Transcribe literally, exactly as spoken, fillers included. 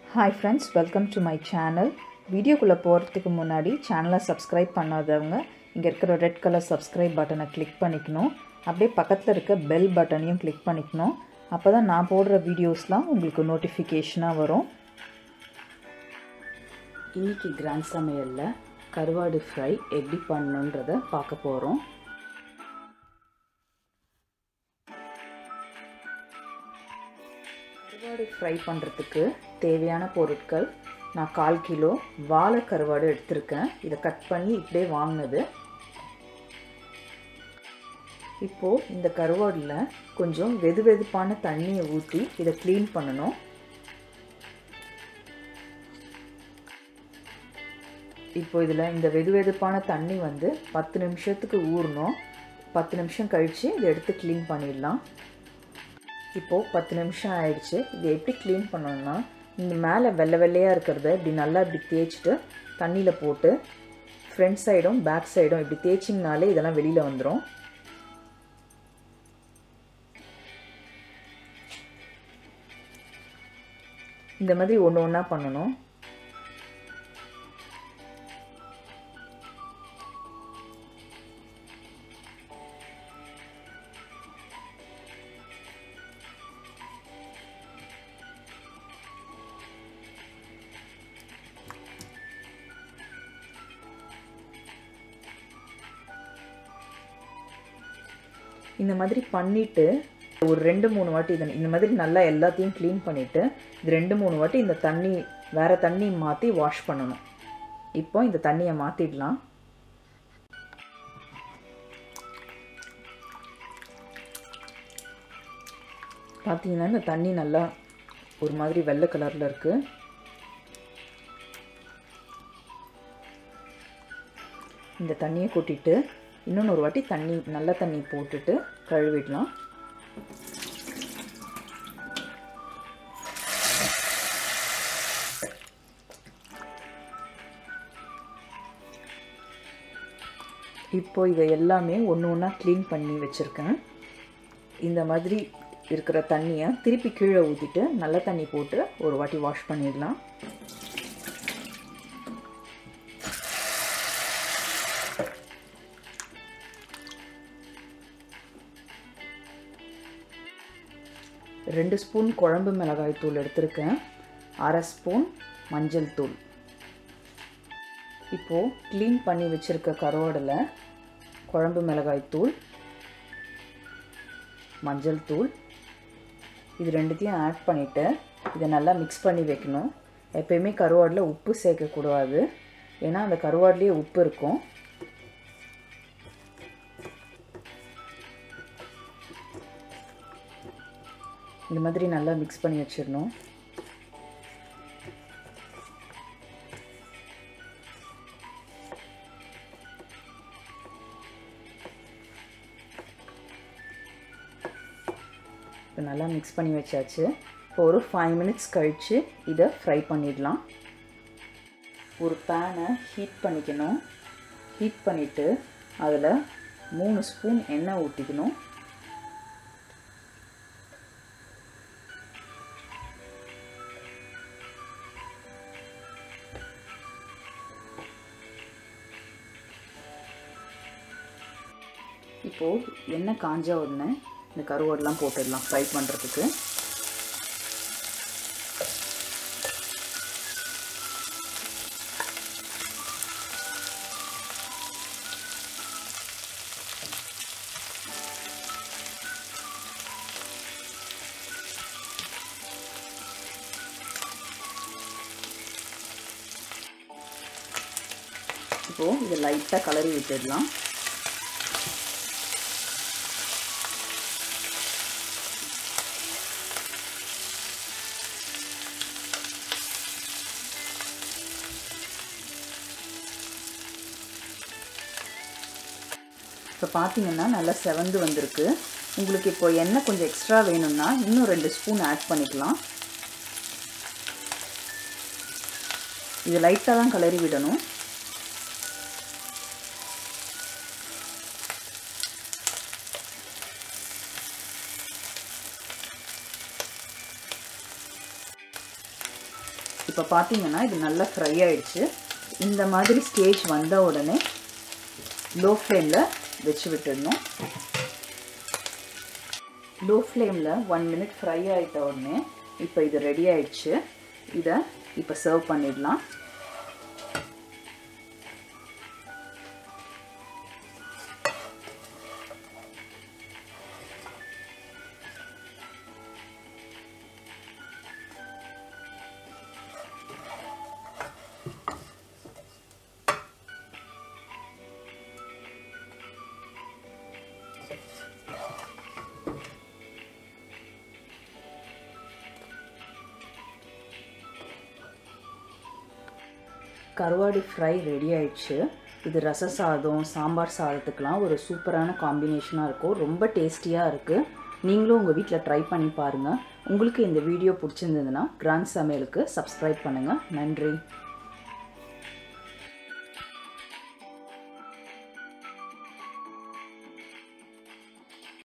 Hi friends, welcome to my channel. Video குள்ள போறதுக்கு முன்னாடி சேனலை சப்ஸ்கிரைப் பண்ணாதவங்க இங்க இருக்கிற ரெட் கலர் சப்ஸ்கிரைப் பட்டனை கிளிக் பண்ணிக்கணும். அப்படியே பக்கத்துல இருக்க பெல் பட்டனையும் கிளிக் பண்ணிக்கணும். அப்பதான் நான் போடுற வீடியோஸ்லாம் உங்களுக்கு நோட்டிஃபிகேஷனா வரும். இன்னைக்கு கிராண்ட் சமையல்ல கருவாடு ஃப்ரை எப்படி பண்ணனும்ன்றதை பார்க்க போறோம். கருவாடு ஃப்ரை பண்ணுறதுக்கு தேவையான பொருட்கள் நான் கால் கிலோ வாழை கருவாடு எடுத்திருக்கேன். இதை கட் பண்ணி இப்படியே வாங்கினது. இப்போது இந்த கருவாடில் கொஞ்சம் வெது வெதுப்பான தண்ணியை ஊற்றி இதை க்ளீன் பண்ணணும். இப்போ இதில் இந்த வெது வெதுப்பான தண்ணி வந்து பத்து நிமிஷத்துக்கு ஊறணும். பத்து நிமிஷம் கழித்து இதை எடுத்து க்ளீன் பண்ணிடலாம். இப்போது பத்து நிமிஷம் ஆயிடுச்சு. இதை எப்படி க்ளீன் பண்ணணும்னா, இந்த மேலே வெள்ளை வெள்ளையாக இருக்கிறத இப்படி நல்லா இப்படி தேய்ச்சிட்டு தண்ணியில் போட்டு ஃப்ரண்ட் சைடும் பேக் சைடும் இப்படி தேய்ச்சிங்கனாலே இதெல்லாம் வெளியில் வந்துடும். இந்த மாதிரி ஒன்று ஒன்றா பண்ணணும். இந்த மாதிரி பண்ணிவிட்டு ஒரு ரெண்டு மூணு வாட்டி இதை இந்த மாதிரி நல்லா எல்லாத்தையும் க்ளீன் பண்ணிவிட்டு இது ரெண்டு மூணு வாட்டி இந்த தண்ணி வேறு தண்ணி மாற்றி வாஷ் பண்ணணும். இப்போ இந்த தண்ணியை மாற்றிடலாம். பார்த்தீங்கன்னா இந்த தண்ணி நல்லா ஒரு மாதிரி வெள்ளை கலரில் இருக்குது. இந்த தண்ணியை கொட்டிட்டு இன்னொன்று ஒரு வாட்டி தண்ணி நல்ல தண்ணி போட்டுட்டு கழுவிடலாம். இப்போ இதை எல்லாமே ஒன்று ஒன்றா க்ளீன் பண்ணி வச்சுருக்கேன். இந்த மாதிரி இருக்கிற தண்ணியை திருப்பி கீழே ஊற்றிட்டு நல்ல தண்ணி போட்டு ஒரு வாட்டி வாஷ் பண்ணிடலாம். ரெண்டு ஸ்பூன் குழம்பு மிளகாய் தூள் எடுத்திருக்கேன். அரை ஸ்பூன் மஞ்சள் தூள். இப்போது க்ளீன் பண்ணி வச்சுருக்க கருவாடில் குழம்பு மிளகாய் தூள், மஞ்சள் தூள் இது ரெண்டுத்தையும் ஆட் பண்ணிவிட்டு இதை நல்லா மிக்ஸ் பண்ணி வைக்கணும். எப்பயுமே கருவாடில் உப்பு சேர்க்கக்கூடாது, ஏன்னா அந்த கருவாடிலேயே உப்பு இருக்கும். இந்த மாதிரி நல்லா மிக்ஸ் பண்ணி வச்சிடணும். இப்போ நல்லா மிக்ஸ் பண்ணி வச்சாச்சு. இப்போ ஒரு ஃபைவ் மினிட்ஸ் கழித்து இதை ஃப்ரை பண்ணிடலாம். ஒரு பேனை ஹீட் பண்ணிக்கணும். ஹீட் பண்ணிவிட்டு அதில் மூணு ஸ்பூன் எண்ணெய் ஊற்றிக்கணும். இப்போது எண்ணெய் காஞ்ச உடனே இந்த கருவாடெலாம் போட்டுடலாம் ஃப்ரை பண்ணுறதுக்கு. இப்போது இதை லைட்டாக கலரி விட்டுடலாம். இப்போ பார்த்தீங்கன்னா நல்லா செவந்து வந்திருக்கு. உங்களுக்கு இப்போ எண்ணெய் கொஞ்சம் எக்ஸ்ட்ரா வேணும்னா இன்னும் ரெண்டு ஸ்பூன் ஆட் பண்ணிக்கலாம். இது லைட்டாக தான் கலரி விடணும். இப்போ பார்த்தீங்கன்னா இது நல்லா ஃப்ரை ஆயிடுச்சு. இந்த மாதிரி ஸ்டேஜ் வந்த உடனே லோ ஃப்ளேமில் வச்சு விட்டுடணும். லோ ஃப்ளேமில் ஒன் மினிட் ஃப்ரை ஆகிட்ட உடனே இப்போ இது ரெடி ஆயிடுச்சு. இதை இப்போ சர்வ் பண்ணிடலாம். கருவாடு ஃப்ரை ரெடி ஆயிடுச்சு. இது ரச சாதம், சாம்பார் சாதத்துக்கெலாம் ஒரு சூப்பரான காம்பினேஷனாக இருக்கும். ரொம்ப டேஸ்டியாக இருக்குது. நீங்களும் உங்கள் வீட்டில் ட்ரை பண்ணி பாருங்கள். உங்களுக்கு இந்த வீடியோ பிடிச்சிருந்ததுன்னா கிராண்ட் சமையலுக்கு சப்ஸ்கிரைப் பண்ணுங்கள். நன்றி.